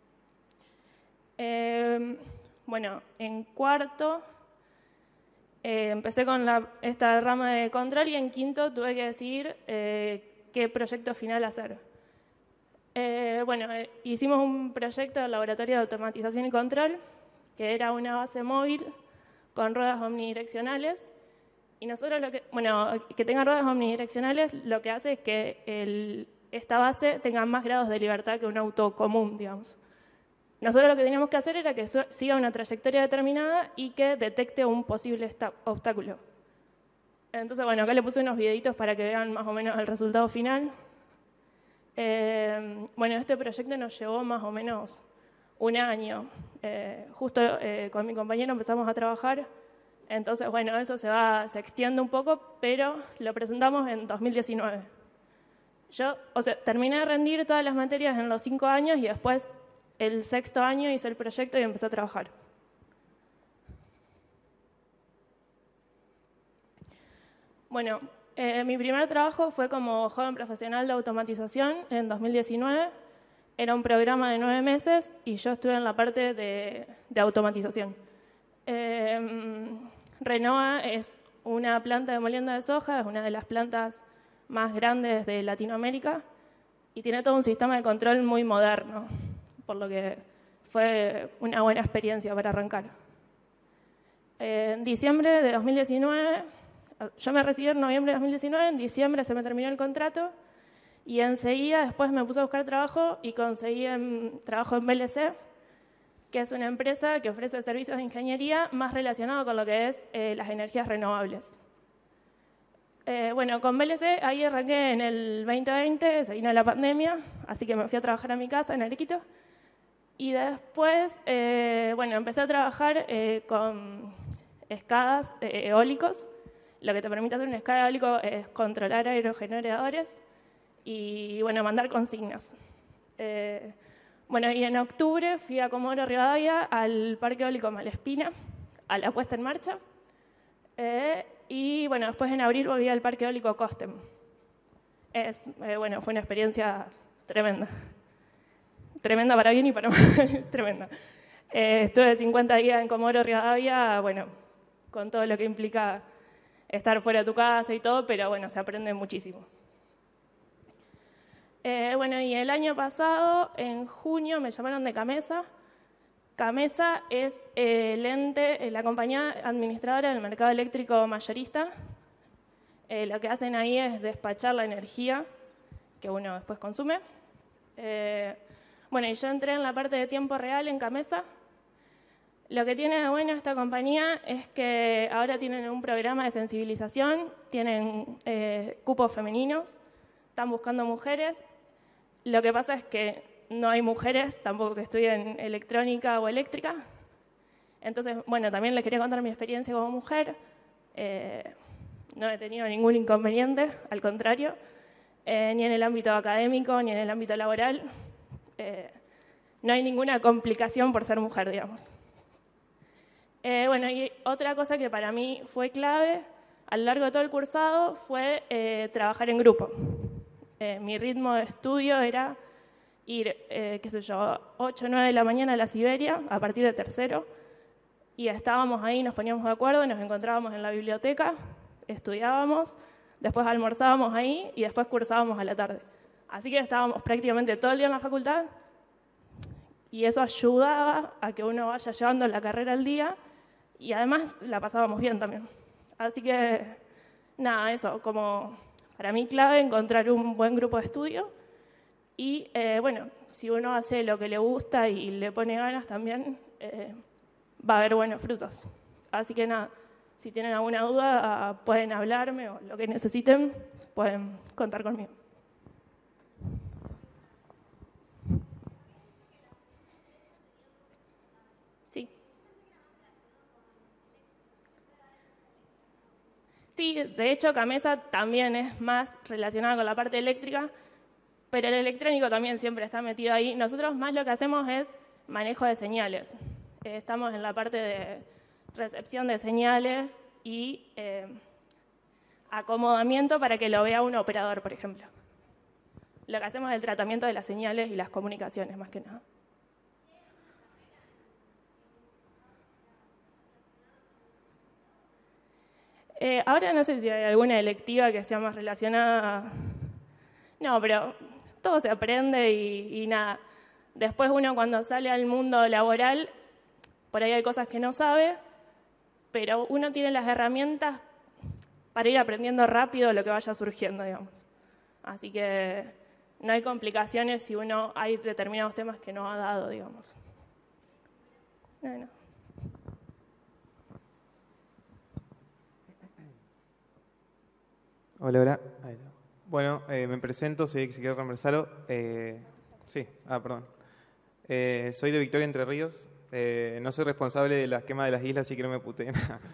S4: Bueno, en cuarto empecé con esta rama de control y en quinto tuve que decidir qué proyecto final hacer. Bueno, hicimos un proyecto de laboratorio de automatización y control, que era una base móvil con ruedas omnidireccionales. Y nosotros, que tenga ruedas omnidireccionales, lo que hace es que esta base tenga más grados de libertad que un auto común, digamos. Nosotros lo que teníamos que hacer era que siga una trayectoria determinada y que detecte un posible obstáculo. Entonces, bueno, acá le puse unos videitos para que vean más o menos el resultado final. Bueno, este proyecto nos llevó más o menos un año. Justo con mi compañero empezamos a trabajar. Entonces, bueno, eso se extiende un poco, pero lo presentamos en 2019. Yo, terminé de rendir todas las materias en los 5 años y después, el 6º año, hice el proyecto y empecé a trabajar. Bueno, mi primer trabajo fue como joven profesional de automatización en 2019. Era un programa de 9 meses y yo estuve en la parte de automatización. Renova es una planta de molienda de soja, es una de las plantas más grandes de Latinoamérica y tiene todo un sistema de control muy moderno, por lo que fue una buena experiencia para arrancar. En diciembre de 2019, yo me recibí en noviembre de 2019, en diciembre se me terminó el contrato y enseguida después me puse a buscar trabajo y conseguí trabajo en VLC, que es una empresa que ofrece servicios de ingeniería más relacionados con lo que es las energías renovables. Bueno, con VLC ahí arranqué en el 2020, se vino la pandemia, así que me fui a trabajar a mi casa en Arequito. Y después, bueno, empecé a trabajar con escadas eólicos. Lo que te permite hacer un escada eólico es controlar aerogeneradores y, bueno, mandar consignas. Bueno, y en octubre fui a Comodoro Rivadavia al Parque Eólico Malespina, a la puesta en marcha. y bueno, después en abril volví al Parque Eólico Costem. Bueno, fue una experiencia tremenda. Tremenda para bien y para mal, tremenda. Estuve 50 días en Comodoro Rivadavia, bueno, con todo lo que implica estar fuera de tu casa y todo, pero bueno, se aprende muchísimo. Bueno, y el año pasado, en junio, me llamaron de Camesa. Camesa es el ente, la compañía administradora del mercado eléctrico mayorista. Lo que hacen ahí es despachar la energía que uno después consume. Bueno, y yo entré en la parte de tiempo real en Camesa. Lo que tiene de bueno esta compañía es que ahora tienen un programa de sensibilización, tienen cupos femeninos, están buscando mujeres. Lo que pasa es que no hay mujeres tampoco que estudien electrónica o eléctrica. Entonces, bueno, también les quería contar mi experiencia como mujer. No he tenido ningún inconveniente, al contrario, ni en el ámbito académico, ni en el ámbito laboral. No hay ninguna complicación por ser mujer, digamos. Bueno, y otra cosa que para mí fue clave a lo largo de todo el cursado fue trabajar en grupo. Mi ritmo de estudio era ir, 8 o 9 de la mañana a la Siberia, a partir de tercero, y estábamos ahí, nos poníamos de acuerdo, nos encontrábamos en la biblioteca, estudiábamos, después almorzábamos ahí y después cursábamos a la tarde. Así que estábamos prácticamente todo el día en la facultad y eso ayudaba a que uno vaya llevando la carrera al día y además la pasábamos bien también. Así que, nada, eso, como para mí clave encontrar un buen grupo de estudio y, bueno, si uno hace lo que le gusta y le pone ganas también, va a haber buenos frutos. Así que nada, si tienen alguna duda pueden hablarme o lo que necesiten, pueden contar conmigo. Sí, de hecho Camesa también es más relacionada con la parte eléctrica, pero el electrónico también siempre está metido ahí. Nosotros más lo que hacemos es manejo de señales. Estamos en la parte de recepción de señales y acomodamiento para que lo vea un operador, por ejemplo. Lo que hacemos es el tratamiento de las señales y las comunicaciones, más que nada. Ahora no sé si hay alguna electiva que sea más relacionada. No, pero todo se aprende y nada. Después uno cuando sale al mundo laboral, por ahí hay cosas que no sabe, pero uno tiene las herramientas para ir aprendiendo rápido lo que vaya surgiendo, digamos. Así que no hay complicaciones si uno hay determinados temas que no ha dado, digamos. No.
S5: Hola, hola. Bueno, me presento, soy Ezequiel Ramversalo. Perdón. Soy de Victoria, Entre Ríos. No soy responsable de la quema de las islas, así que no me puteen.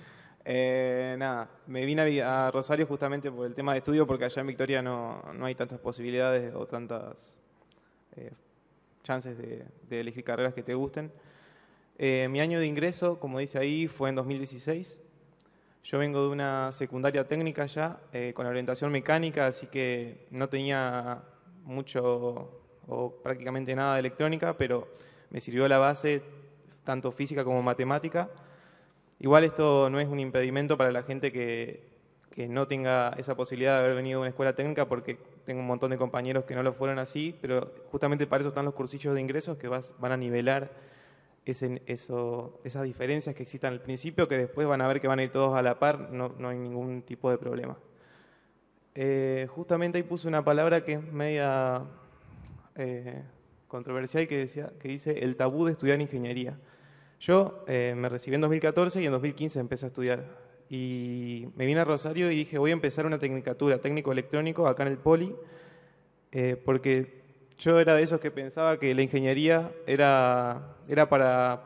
S5: Me vine a Rosario justamente por el tema de estudio, porque allá en Victoria no hay tantas posibilidades o tantas chances de elegir carreras que te gusten. Mi año de ingreso, como dice ahí, fue en 2016. Yo vengo de una secundaria técnica ya, con orientación mecánica, así que no tenía mucho o prácticamente nada de electrónica, pero me sirvió la base, tanto física como matemática. Igual esto no es un impedimento para la gente que no tenga esa posibilidad de haber venido a una escuela técnica, porque tengo un montón de compañeros que no lo fueron así, pero justamente para eso están los cursillos de ingresos que van a nivelar esas diferencias que existan al principio, que después van a ver que van a ir todos a la par, no hay ningún tipo de problema. Justamente ahí puse una palabra que es media controversial, que dice el tabú de estudiar ingeniería. Yo me recibí en 2014 y en 2015 empecé a estudiar. Y me vine a Rosario y dije, voy a empezar una tecnicatura, técnico electrónico, acá en el Poli, porque yo era de esos que pensaba que la ingeniería era para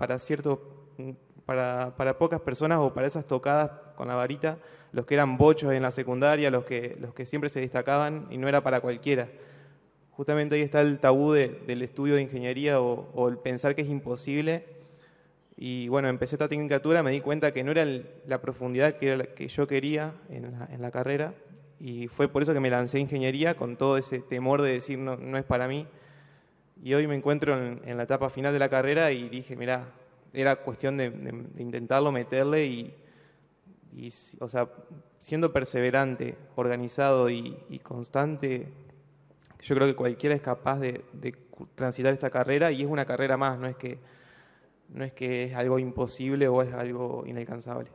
S5: pocas personas, o para esas tocadas con la varita, los que eran bochos en la secundaria, los que siempre se destacaban, y no era para cualquiera. Justamente ahí está el tabú del estudio de ingeniería o el pensar que es imposible. Y bueno, empecé esta tecnicatura, me di cuenta que no era la profundidad que, era la que yo quería en la carrera, y fue por eso que me lancé a ingeniería con todo ese temor de decir no, no es para mí. Y hoy me encuentro en la etapa final de la carrera y dije, mirá, era cuestión de intentarlo, meterle y, o sea, siendo perseverante, organizado y constante, yo creo que cualquiera es capaz de transitar esta carrera, y es una carrera más, no es que es algo imposible o es algo inalcanzable.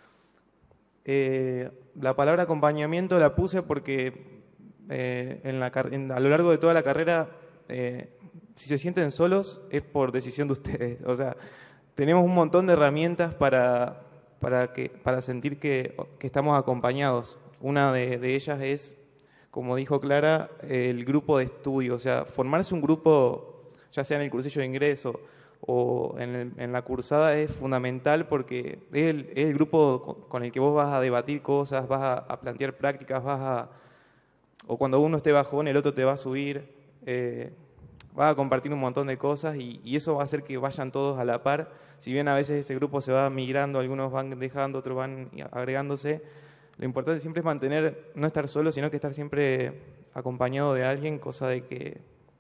S5: La palabra acompañamiento la puse porque a lo largo de toda la carrera, si se sienten solos es por decisión de ustedes. O sea, tenemos un montón de herramientas para sentir que estamos acompañados. Una de ellas es, como dijo Clara, el grupo de estudio. O sea, formarse un grupo, ya sea en el cursillo de ingreso o en la cursada, es fundamental porque es el grupo con el que vos vas a debatir cosas, vas a plantear prácticas, o cuando uno esté bajón, el otro te va a subir, vas a compartir un montón de cosas y eso va a hacer que vayan todos a la par. Si bien a veces ese grupo se va migrando, algunos van dejando, otros van agregándose, lo importante siempre es no estar solo, sino que estar siempre acompañado de alguien, cosa de que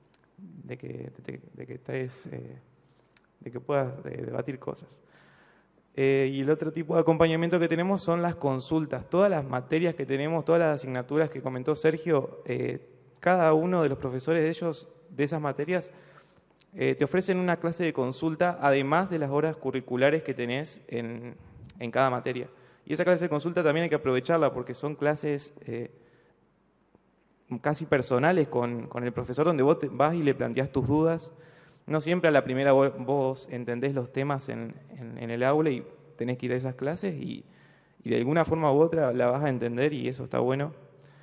S5: puedas debatir cosas. Y el otro tipo de acompañamiento que tenemos son las consultas. Todas las materias que tenemos, todas las asignaturas que comentó Sergio, cada uno de los profesores de esas materias te ofrecen una clase de consulta, además de las horas curriculares que tenés en cada materia. Y esa clase de consulta también hay que aprovecharla porque son clases casi personales con el profesor, donde vos vas y le planteás tus dudas. No siempre a la primera vos entendés los temas en el aula y tenés que ir a esas clases y de alguna forma u otra la vas a entender y eso está bueno.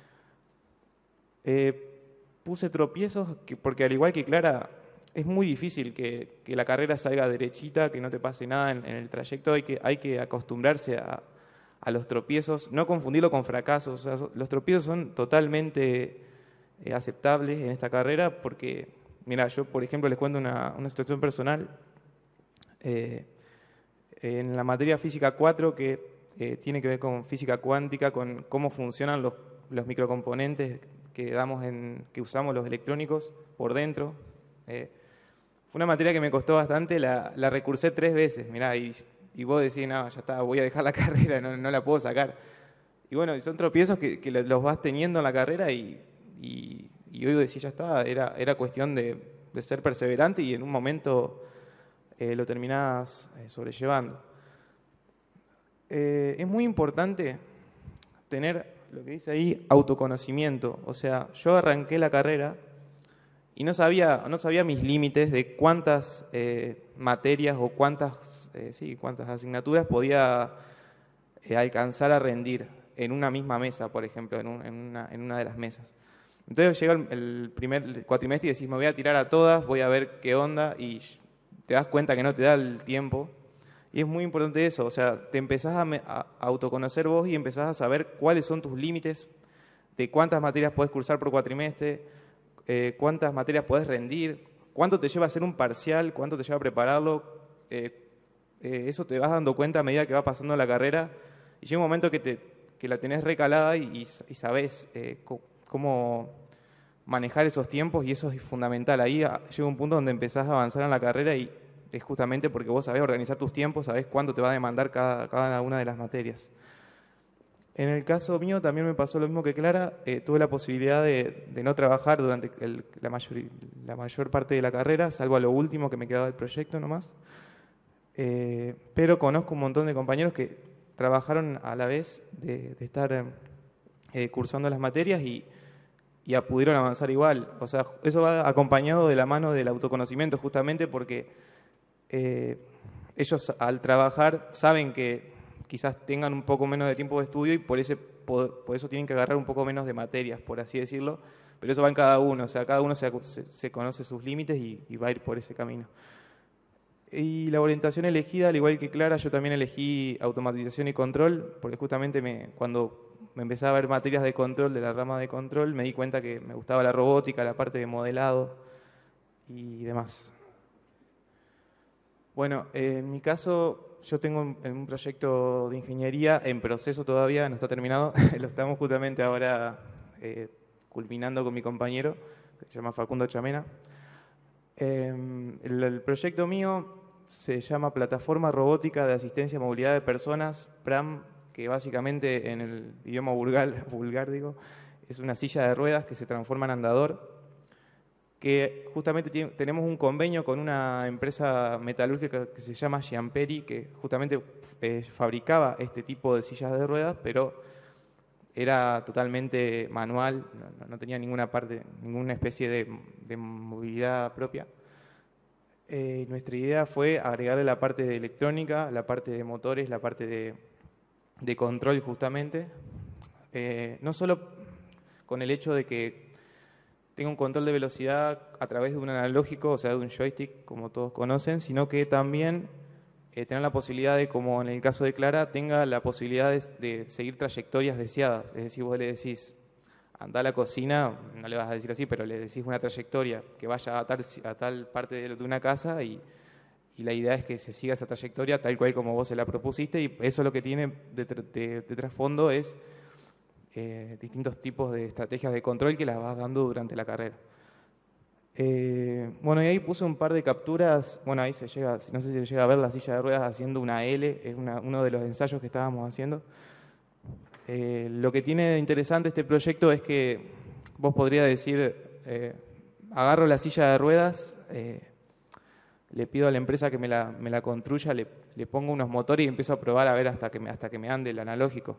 S5: Puse tropiezos porque, al igual que Clara, es muy difícil que la carrera salga derechita, que no te pase nada en el trayecto. Hay que acostumbrarse a los tropiezos, no confundirlo con fracasos. O sea, los tropiezos son totalmente aceptables en esta carrera porque, mira, yo por ejemplo les cuento una situación personal. En la materia física 4, que tiene que ver con física cuántica, con cómo funcionan los microcomponentes que usamos los electrónicos por dentro. Fue una materia que me costó bastante, la recursé 3 veces, mirá, y vos decís, no, ya está, voy a dejar la carrera, no la puedo sacar. Y bueno, son tropiezos que los vas teniendo en la carrera y hoy decís, ya está, era cuestión de ser perseverante y en un momento lo terminás sobrellevando. Es muy importante tener, lo que dice ahí, autoconocimiento. O sea, yo arranqué la carrera y no sabía mis límites de cuántas materias o cuántas asignaturas podía alcanzar a rendir en una misma mesa, por ejemplo, en una de las mesas. Entonces llega el primer cuatrimestre y decís, me voy a tirar a todas, voy a ver qué onda, y te das cuenta que no te da el tiempo. Y es muy importante eso, o sea, te empezás a autoconocer vos y empezás a saber cuáles son tus límites, de cuántas materias podés cursar por cuatrimestre, cuántas materias podés rendir, cuánto te lleva a hacer un parcial, cuánto te lleva a prepararlo. Eso te vas dando cuenta a medida que va pasando la carrera y llega un momento que la tenés recalada y sabés cómo manejar esos tiempos, y eso es fundamental. Ahí llega un punto donde empezás a avanzar en la carrera y es justamente porque vos sabés organizar tus tiempos, sabés cuánto te va a demandar cada una de las materias. En el caso mío también me pasó lo mismo que Clara. Tuve la posibilidad de no trabajar durante la mayor parte de la carrera, salvo a lo último que me quedaba del proyecto nomás. Pero conozco un montón de compañeros que trabajaron a la vez de estar cursando las materias y pudieron avanzar igual. O sea, eso va acompañado de la mano del autoconocimiento, justamente porque ellos al trabajar saben que quizás tengan un poco menos de tiempo de estudio y por eso tienen que agarrar un poco menos de materias, por así decirlo, pero eso va en cada uno. O sea, cada uno se conoce sus límites y va a ir por ese camino. Y la orientación elegida, al igual que Clara, yo también elegí automatización y control, porque justamente cuando me empecé a ver materias de control, de la rama de control, me di cuenta que me gustaba la robótica, la parte de modelado y demás. Bueno, en mi caso, yo tengo un proyecto de ingeniería en proceso todavía, no está terminado. Lo estamos justamente ahora culminando con mi compañero, que se llama Facundo Chamena. El proyecto mío se llama Plataforma Robótica de Asistencia a Movilidad de Personas, PRAM, que básicamente en el idioma vulgar digo, es una silla de ruedas que se transforma en andador, que justamente tenemos un convenio con una empresa metalúrgica que se llama Giamperi, que justamente fabricaba este tipo de sillas de ruedas, pero era totalmente manual, no tenía ninguna especie de movilidad propia. Nuestra idea fue agregarle la parte de electrónica, la parte de motores, la parte de control justamente, no solo con el hecho de que tenga un control de velocidad a través de un analógico, o sea, de un joystick, como todos conocen, sino que también tener la posibilidad de, como en el caso de Clara, tenga la posibilidad de seguir trayectorias deseadas. Es decir, vos le decís, anda a la cocina, no le vas a decir así, pero le decís una trayectoria que vaya a tal parte de una casa y la idea es que se siga esa trayectoria tal cual como vos se la propusiste, y eso lo que tiene de trasfondo es distintos tipos de estrategias de control que las vas dando durante la carrera. Bueno, y ahí puse un par de capturas. Bueno, ahí se llega, no sé si se llega a ver la silla de ruedas haciendo una L, es uno de los ensayos que estábamos haciendo. Lo que tiene de interesante este proyecto es que vos podrías decir, agarro la silla de ruedas, le pido a la empresa que me la construya, le pongo unos motores y empiezo a probar a ver hasta que me ande el analógico.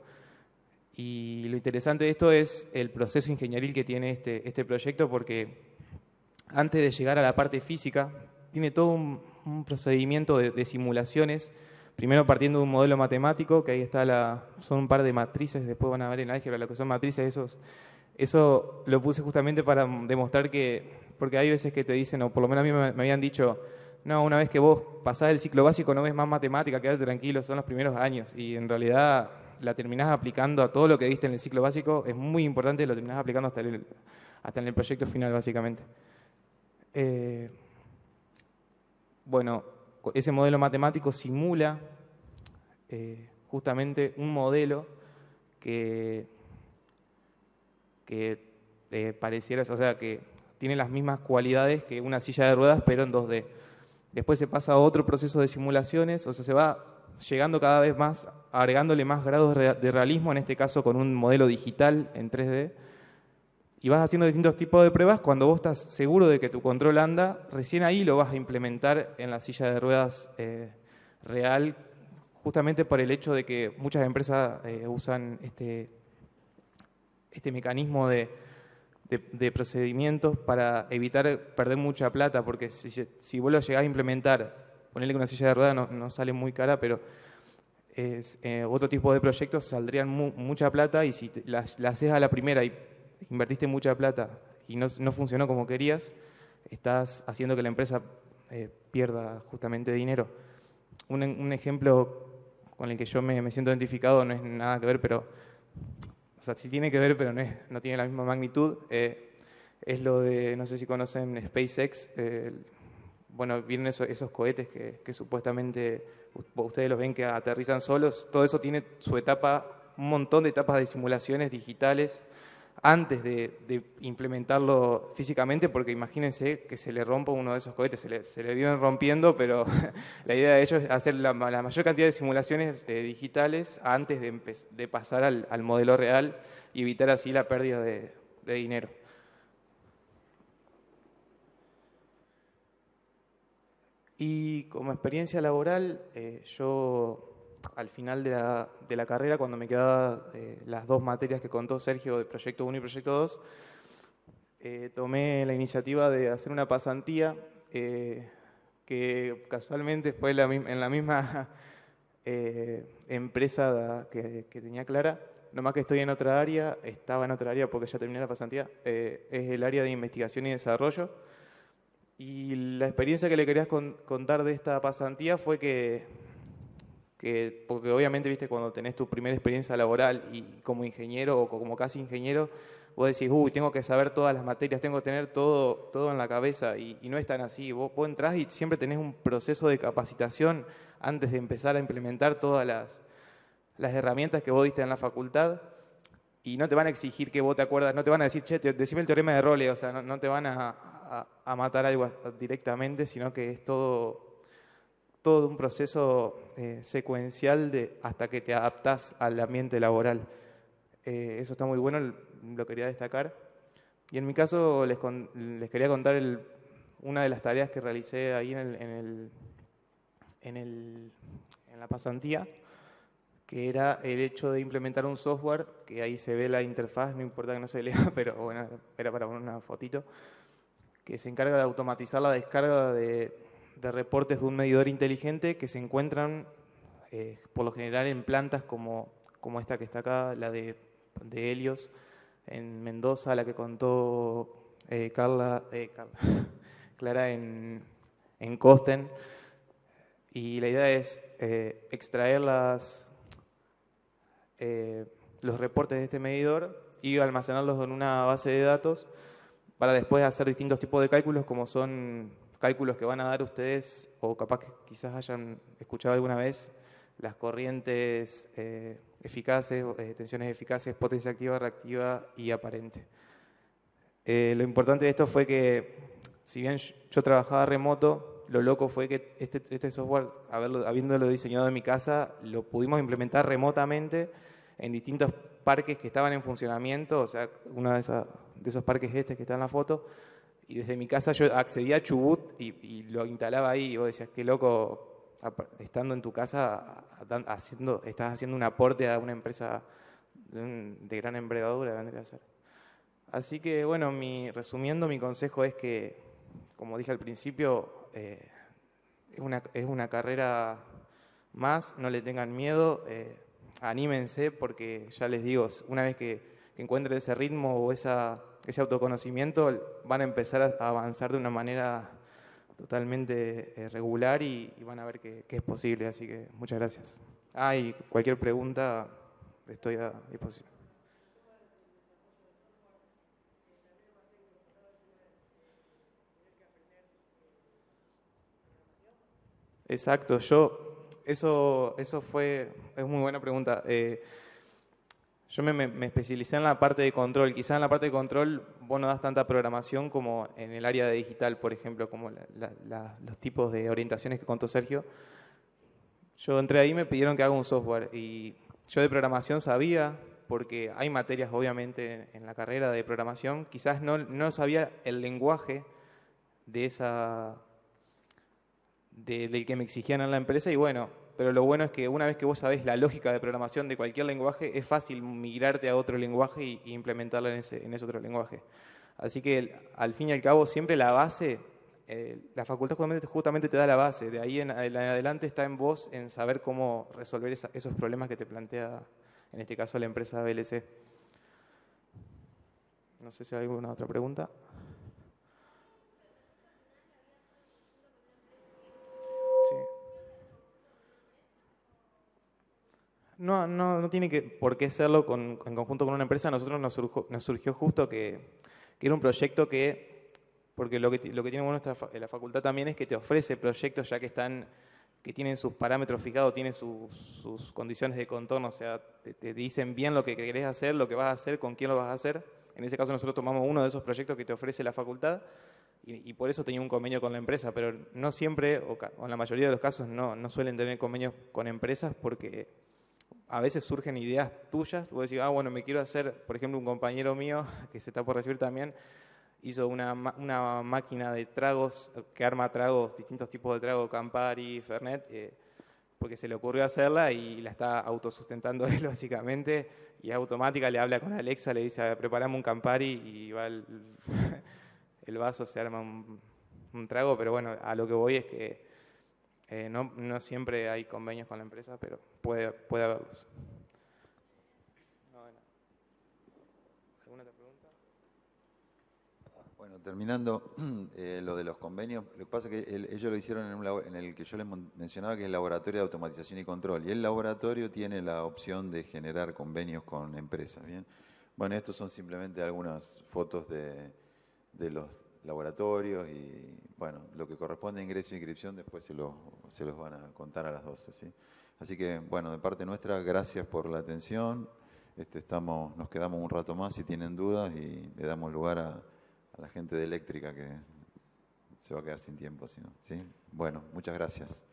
S5: Y lo interesante de esto es el proceso ingenieril que tiene este proyecto, porque antes de llegar a la parte física, tiene todo un procedimiento de simulaciones, primero partiendo de un modelo matemático, que ahí está son un par de matrices, después van a ver en álgebra lo que son matrices, eso lo puse justamente para demostrar que, porque hay veces que te dicen, o por lo menos a mí me habían dicho, no, una vez que vos pasás el ciclo básico no ves más matemática, quédate tranquilo, son los primeros años, y en realidad la terminás aplicando a todo lo que diste en el ciclo básico, es muy importante, lo terminás aplicando hasta en el proyecto final, básicamente. Bueno, ese modelo matemático simula justamente un modelo que pareciera, o sea, que tiene las mismas cualidades que una silla de ruedas, pero en 2D. Después se pasa a otro proceso de simulaciones, o sea, se va llegando cada vez más, agregándole más grados de realismo, en este caso con un modelo digital en 3D, y vas haciendo distintos tipos de pruebas. Cuando vos estás seguro de que tu control anda, recién ahí lo vas a implementar en la silla de ruedas real, justamente por el hecho de que muchas empresas usan este mecanismo de procedimientos para evitar perder mucha plata, porque si vos lo llegás a implementar, ponerle que una silla de ruedas no sale muy cara, pero otro tipo de proyectos saldrían mucha plata, y si la haces a la primera y invertiste mucha plata y no funcionó como querías, estás haciendo que la empresa pierda justamente dinero. Un ejemplo con el que yo me siento identificado, no es nada que ver, pero, o sea, sí tiene que ver, pero no tiene la misma magnitud, es lo de, no sé si conocen SpaceX, bueno, vienen esos cohetes que supuestamente ustedes los ven que aterrizan solos, todo eso tiene su etapa, un montón de etapas de simulaciones digitales antes de implementarlo físicamente, porque imagínense que se le rompa uno de esos cohetes, se le viven rompiendo, pero la idea de ellos es hacer la mayor cantidad de simulaciones digitales antes de pasar al modelo real y evitar así la pérdida de dinero. Y como experiencia laboral, yo al final de la carrera, cuando me quedaban las dos materias que contó Sergio, de Proyecto 1 y Proyecto 2, tomé la iniciativa de hacer una pasantía que casualmente fue en la misma empresa que tenía Clara, nomás que estoy en otra área, estaba en otra área porque ya terminé la pasantía, es el área de investigación y desarrollo. Y la experiencia que le querías contar de esta pasantía fue porque obviamente, viste, cuando tenés tu primera experiencia laboral y como ingeniero o como casi ingeniero, vos decís, uy, tengo que saber todas las materias, tengo que tener todo en la cabeza, y no es tan así. Vos entrás y siempre tenés un proceso de capacitación antes de empezar a implementar todas las herramientas que vos diste en la facultad, y no te van a exigir que vos te acuerdas, no te van a decir, che, decime el teorema de Role, o sea, no te van a matar algo directamente, sino que es todo un proceso secuencial hasta que te adaptás al ambiente laboral. Eso está muy bueno, lo quería destacar. Y en mi caso les quería contar una de las tareas que realicé ahí en la pasantía, que era el hecho de implementar un software, que ahí se ve la interfaz, no importa que no se lea, pero bueno, era para poner una fotito, que se encarga de automatizar la descarga de reportes de un medidor inteligente que se encuentran por lo general en plantas como esta que está acá, la de Helios, en Mendoza, la que contó Clara en Costen. Y la idea es extraer los reportes de este medidor y almacenarlos en una base de datos para después hacer distintos tipos de cálculos, como son cálculos que van a dar ustedes, o capaz que quizás hayan escuchado alguna vez, las corrientes eficaces, tensiones eficaces, potencia activa, reactiva y aparente. Lo importante de esto fue que, si bien yo trabajaba remoto, lo loco fue que este software, habiéndolo diseñado en mi casa, lo pudimos implementar remotamente en distintos parques que estaban en funcionamiento, o sea, uno de esos parques que está en la foto, y desde mi casa yo accedía a Chubut y lo instalaba ahí, y vos decías, qué loco, estando en tu casa, estás haciendo un aporte a una empresa de gran envergadura, vendría a ser. Así que, bueno, resumiendo, mi consejo es que, como dije al principio, es una carrera más, no le tengan miedo, anímense, porque ya les digo, una vez que encuentren ese ritmo o ese autoconocimiento, van a empezar a avanzar de una manera totalmente regular y van a ver que es posible. Así que muchas gracias. Y cualquier pregunta, estoy a disposición. Exacto, es muy buena pregunta. Yo me especialicé en la parte de control. Quizás en la parte de control vos no das tanta programación como en el área de digital, por ejemplo, como los tipos de orientaciones que contó Sergio. Yo entré ahí y me pidieron que haga un software. Y yo de programación sabía, porque hay materias obviamente en la carrera de programación. Quizás no sabía el lenguaje del que me exigían en la empresa, y bueno, pero lo bueno es que una vez que vos sabés la lógica de programación de cualquier lenguaje, es fácil migrarte a otro lenguaje y implementarla en ese otro lenguaje. Así que al fin y al cabo, siempre la base, la facultad justamente te da la base, de ahí en adelante está en vos en saber cómo resolver esos problemas que te plantea, en este caso, la empresa VLC. No sé si hay alguna otra pregunta. No tiene por qué serlo en conjunto con una empresa. A nosotros nos surgió justo que era un proyecto porque lo que tiene bueno la facultad también es que te ofrece proyectos ya que tienen sus parámetros fijados, tienen sus condiciones de contorno, o sea, te dicen bien lo que querés hacer, lo que vas a hacer, con quién lo vas a hacer. En ese caso nosotros tomamos uno de esos proyectos que te ofrece la facultad y por eso tenía un convenio con la empresa, pero no siempre, o en la mayoría de los casos, no suelen tener convenios con empresas porque a veces surgen ideas tuyas. Vos decís, bueno, me quiero hacer, por ejemplo, un compañero mío que se está por recibir también, hizo una máquina de tragos que arma tragos, distintos tipos de tragos, Campari, Fernet, porque se le ocurrió hacerla y la está autosustentando él básicamente, y es automática, le habla con Alexa, le dice, preparame un Campari, y va el vaso, se arma un trago. Pero bueno, a lo que voy es que no siempre hay convenios con la empresa, pero puede haberlos. ¿Alguna otra pregunta?
S3: Bueno, terminando lo de los convenios, lo que pasa es que ellos lo hicieron en el que yo les mencionaba, que es el Laboratorio de Automatización y Control, y el laboratorio tiene la opción de generar convenios con empresas, ¿bien? Bueno, estos son simplemente algunas fotos de los laboratorios y, bueno, lo que corresponde a ingreso e inscripción después se los van a contar a las 12, ¿sí? Así que, bueno, de parte nuestra, gracias por la atención. Nos quedamos un rato más si tienen dudas y le damos lugar a la gente de Eléctrica que se va a quedar sin tiempo, ¿sí? Bueno, muchas gracias.